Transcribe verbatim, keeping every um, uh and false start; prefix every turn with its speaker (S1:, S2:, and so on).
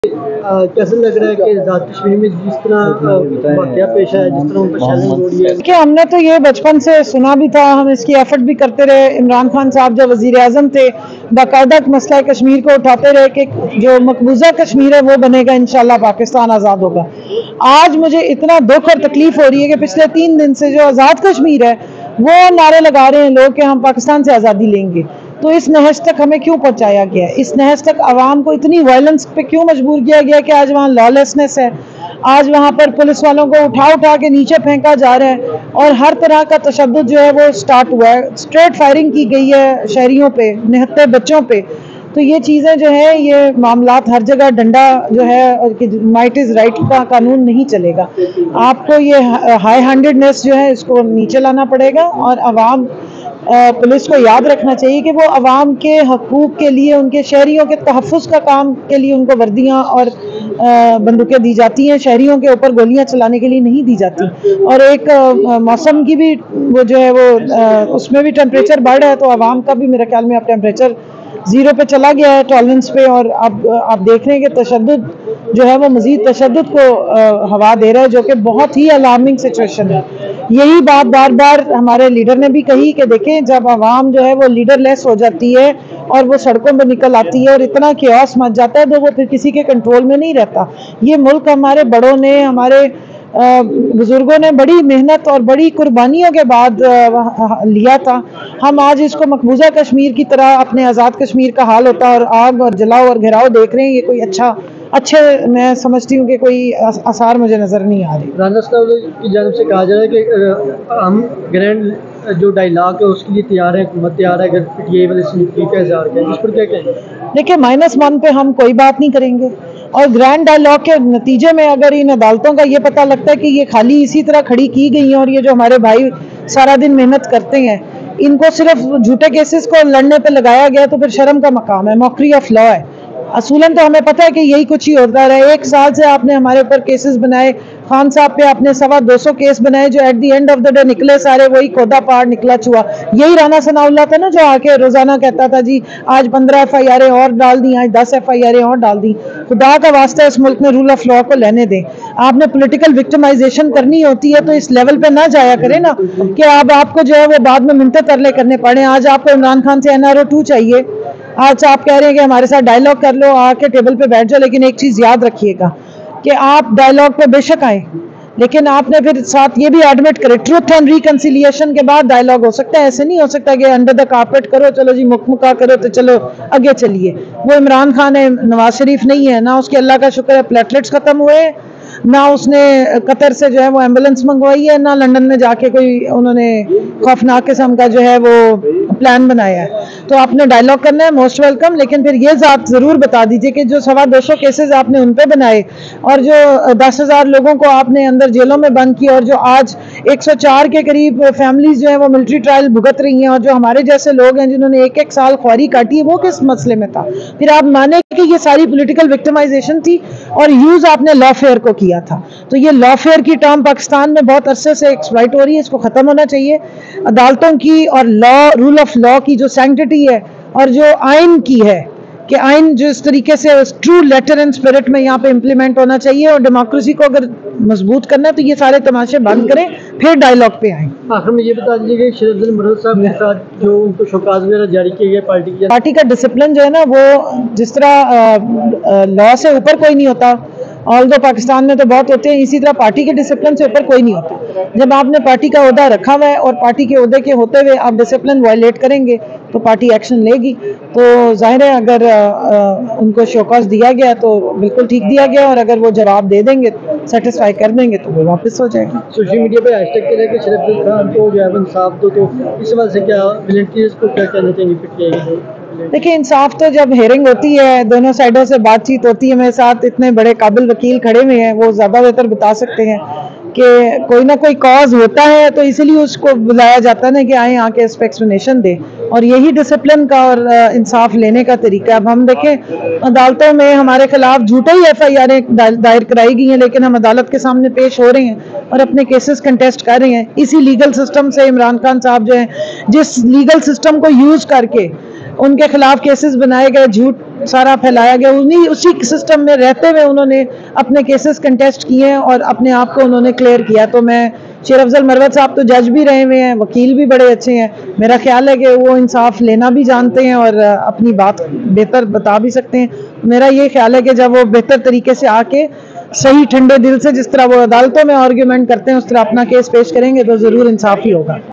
S1: कैसे लग रहा है कि आज़ाद कश्मीर में जिस तरह वाक़या पेश है, जिस तरह उन पर शैलिंग हो रही है?
S2: देखिए, हमने तो ये बचपन से सुना भी था, हम इसकी एफर्ट भी करते रहे। इमरान खान साहब जब वज़ीर आज़म थे, बाकायदा मसला कश्मीर को उठाते रहे कि जो मकबूजा कश्मीर है वो बनेगा, इंशाल्लाह पाकिस्तान आज़ाद होगा। आज मुझे इतना दुख और तकलीफ हो रही है कि पिछले तीन दिन से जो आज़ाद कश्मीर है वो नारे लगा रहे हैं लोग कि हम पाकिस्तान से आज़ादी लेंगे। तो इस नहज तक हमें क्यों पहुंचाया गया? इस नहज तक आवाम को इतनी वायलेंस पे क्यों मजबूर किया गया कि आज वहाँ लॉलेसनेस है, आज वहाँ पर पुलिस वालों को उठा उठा के नीचे फेंका जा रहा है और हर तरह का तशद्दुद जो है वो स्टार्ट हुआ है। स्ट्रेट फायरिंग की गई है शहरियों पे, निहत्ते बच्चों पे। तो ये चीज़ें जो है, ये मामलात हर जगह डंडा जो है और कि माइट इज़ राइट का कानून नहीं चलेगा। आपको ये हाई हैंडेडनेस जो है इसको नीचे लाना पड़ेगा और आवाम पुलिस को याद रखना चाहिए कि वो आवाम के हकूक़ के लिए, उनके शहरियों के तहफ़्फ़ुज़ का काम के लिए उनको वर्दियाँ और बंदूकें दी जाती हैं, शहरियों के ऊपर गोलियां चलाने के लिए नहीं दी जाती। और एक मौसम की भी वो जो है वो उसमें भी टेम्परेचर बढ़ रहा है, तो आवाम का भी मेरे ख्याल में अब टेम्परेचर ज़ीरो पे चला गया है, टॉलरेंस पे। और अब आप देख रहे हैं कि तशद्दुद जो है वो मज़ीद तशद्दुद को हवा दे रहा है, जो कि बहुत ही अलार्मिंग सिचुएशन है। यही बात बार बार हमारे लीडर ने भी कही कि देखें, जब आवाम जो है वो लीडरलेस हो जाती है और वो सड़कों पर निकल आती है और इतना क्योस मच जाता है तो वो फिर किसी के कंट्रोल में नहीं रहता। ये मुल्क हमारे बड़ों ने, हमारे बुजुर्गों ने बड़ी मेहनत और बड़ी कुर्बानियों के बाद लिया था। हम आज इसको मकबूजा कश्मीर की तरह अपने आज़ाद कश्मीर का हाल होता और आग और जलाओ और घेराव देख रहे हैं। ये कोई अच्छा अच्छे मैं समझती हूँ कि कोई आसार मुझे नज़र नहीं आ रही।
S1: राना साहब की जानब से कहा जा रहा है कि हम ग्रैंड जो डायलॉग है उसके लिए तैयार है, हुकूमत तैयार है अगर पीटीआई वाले सीट का इज़हार करें, इस पर क्या कहेंगे?
S2: देखिए, माइनस वन पे हम कोई बात नहीं करेंगे और ग्रैंड डायलॉग के नतीजे में अगर इन अदालतों का ये पता लगता है कि ये खाली इसी तरह खड़ी की गई हैं और ये जो हमारे भाई सारा दिन मेहनत करते हैं इनको सिर्फ झूठे केसेस को लड़ने पे लगाया गया, तो फिर शर्म का मकाम है, मॉकरी ऑफ लॉ है। असूलन तो हमें पता है कि यही कुछ ही होता रहा। एक साल से आपने हमारे ऊपर केसेस बनाए, खान साहब पे आपने सवा दो सौ केस बनाए जो at the end of the day निकले सारे वही खोदा पहाड़ निकला चुहा। यही राना सनाउल्लाह था ना जो आके रोजाना कहता था जी आज पंद्रह एफ आई आर और डाल दी, आज दस एफ आई आर और डाल दी। खुदा का वास्ता इस मुल्क में रूल ऑफ लॉ को लेने दें। आपने पोलिटिकल विक्टिमाइजेशन करनी होती है तो इस लेवल पे ना जाया करें ना कि अब आपको जो है वो बाद में मिन्नतें तरले करने पड़े। आज आपको इमरान खान से एन आर ओ टू चाहिए, आज आप कह रहे हैं कि हमारे साथ डायलॉग कर लो, आके टेबल पे बैठ जाओ, लेकिन एक चीज़ याद रखिएगा कि आप डायलॉग पे बेशक आए लेकिन आपने फिर साथ ये भी एडमिट करें ट्रुथ एंड रिकंसिलिएशन के बाद डायलॉग हो सकता है। ऐसे नहीं हो सकता कि अंडर द कारपेट करो, चलो जी मुकमुका करो तो चलो आगे चलिए। वो इमरान खान है, नवाज शरीफ नहीं है ना। उसके अल्लाह का शुक्र है प्लेटलेट्स खत्म हुए, ना उसने कतर से जो है वो एम्बुलेंस मंगवाई है, ना लंदन में जाके कोई उन्होंने खौफनाक किस्म का जो है वो प्लान बनाया है। तो आपने डायलॉग करना है, मोस्ट वेलकम, लेकिन फिर ये बात ज़रूर बता दीजिए कि जो सवा दो सौ केसेज आपने उन पे बनाए और जो दस हज़ार लोगों को आपने अंदर जेलों में बंद किया और जो आज एक सौ चार के करीब फैमिलीज जो है वो मिलिट्री ट्रायल भुगत रही हैं और जो हमारे जैसे लोग हैं जिन्होंने एक एक साल ख्वारी काटी है, वो किस मसले में था? फिर आप माने कि ये सारी पोलिटिकल विक्टिमाइजेशन थी और यूज़ आपने लॉफेयर को किया था। तो ये लॉफेयर की टर्म पाकिस्तान में बहुत अरसे से एक्सप्लॉइट हो रही है, इसको ख़त्म होना चाहिए। अदालतों की और लॉ, रूल ऑफ लॉ की जो सैंक्टिटी है और जो आइन की है कि आइन जो इस तरीके से ट्रू लेटर एंड स्पिरिट में यहाँ पे इम्प्लीमेंट होना चाहिए और डेमोक्रेसी को अगर मजबूत करना है तो ये सारे तमाशे बंद करें, फिर डायलॉग पे आए।
S1: आखिर में ये बता दीजिए कि शरद मरद साहब के साथ जो उनको शोकाज वगैरह जारी किए गए पार्टी की
S2: पार्टी का डिसिप्लिन जो है ना वो जिस तरह लॉ से ऊपर कोई नहीं होता, ऑल दो पाकिस्तान में तो बहुत होते हैं, इसी तरह पार्टी के डिसिप्लिन से ऊपर कोई नहीं होता। जब आपने पार्टी का ओहदा रखा हुआ है और पार्टी के ओहदे के होते हुए आप डिसिप्लिन वायलेट करेंगे तो पार्टी एक्शन लेगी। तो जाहिर है अगर आ, आ, उनको शोकॉज दिया गया तो बिल्कुल ठीक दिया गया और अगर वो जवाब दे देंगे, सेटिस्फाई कर देंगे तो वो वापस हो जाएगी।
S1: सोशल मीडिया पे हैशटैग के लिए शरद खान को जो है इंसाफ दो, तो इस वजह से क्या वॉलंटियर्स को क्या कहना चाहेंगे पीटीआई?
S2: देखिए, इंसाफ तो जब हेयरिंग होती है, दोनों साइडों से बातचीत होती है, मेरे साथ इतने बड़े काबिल वकील खड़े हुए हैं, वो ज़्यादा बेहतर बता सकते हैं कि कोई ना कोई कॉज होता है तो इसलिए उसको बुलाया जाता है ना कि आए आके इस पर एक्सप्लेनेशन दे, और यही डिसिप्लिन का और इंसाफ लेने का तरीका। अब हम देखें अदालतों में हमारे खिलाफ झूठे ही एफ आई आर दायर कराई गई हैं, लेकिन हम अदालत के सामने पेश हो रहे हैं और अपने केसेस कंटेस्ट कर रहे हैं। इसी लीगल सिस्टम से इमरान खान साहब जो है, जिस लीगल सिस्टम को यूज़ करके उनके खिलाफ केसेस बनाए गए, झूठ सारा फैलाया गया, उन्हीं उसी सिस्टम में रहते हुए उन्होंने अपने केसेस कंटेस्ट किए हैं और अपने आप को उन्होंने क्लियर किया। तो मैं शेर अफजल मरवत साहब तो जज भी रहे हुए हैं, वकील भी बड़े अच्छे हैं, मेरा ख्याल है कि वो इंसाफ लेना भी जानते हैं और अपनी बात बेहतर बता भी सकते हैं। मेरा ये ख्याल है कि जब वो बेहतर तरीके से आके सही ठंडे दिल से, जिस तरह वो अदालतों में आर्ग्यूमेंट करते हैं, उस तरह अपना केस पेश करेंगे तो ज़रूर इंसाफ ही होगा।